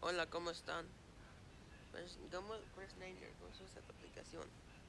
Hola, ¿cómo están? Pues, ¿cómo, Chris Nader, cómo se usa tu aplicación?